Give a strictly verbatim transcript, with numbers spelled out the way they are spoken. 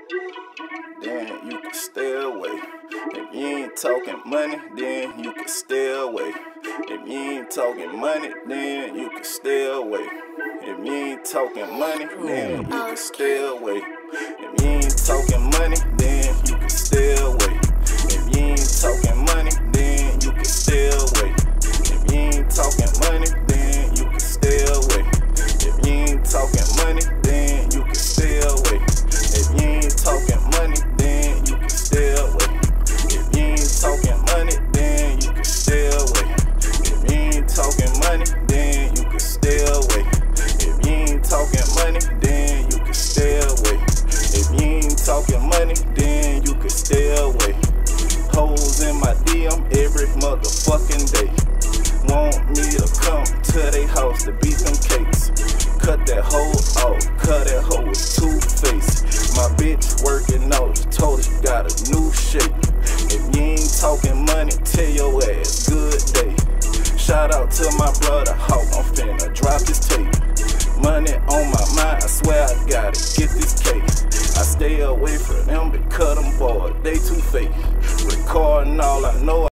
then you can stay away. If you ain't talking money, then you can stay away. If you ain't talking money, then you can stay away. If you ain't talking money, then you can stay away. If you ain't talking money, then you can stay away. If you ain't talking money, then you can stay away. If you ain't talking money, then you can stay away. If you ain't talking money, then you can stay away. If you ain't talking money, then you can stay away. If you ain't talking money, then you can stay away. If you ain't talking money, then you can stay away. If you ain't talking money, then you can stay away. If you ain't talking money, then you can stay away. Hoes in my D M every motherfucking day. Want me to come to they house to beat them cakes. Cut that hoe off, cut that hoe with two-faced. My bitch working out, told her she got a new shape. If you ain't talking money, tell your ass good day. Shout out to my brother Hawk, I'm finna drop this tape. Money on my mind, I swear I gotta get this cake. I stay away from them because them boys, they too fake. Recording all I know.